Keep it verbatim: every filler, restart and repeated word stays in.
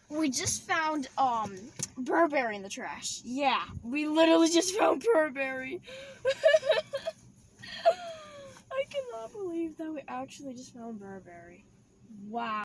We just found um Burberry in the trash. Yeah, we literally just found Burberry. I cannot believe that we actually just found Burberry. Wow.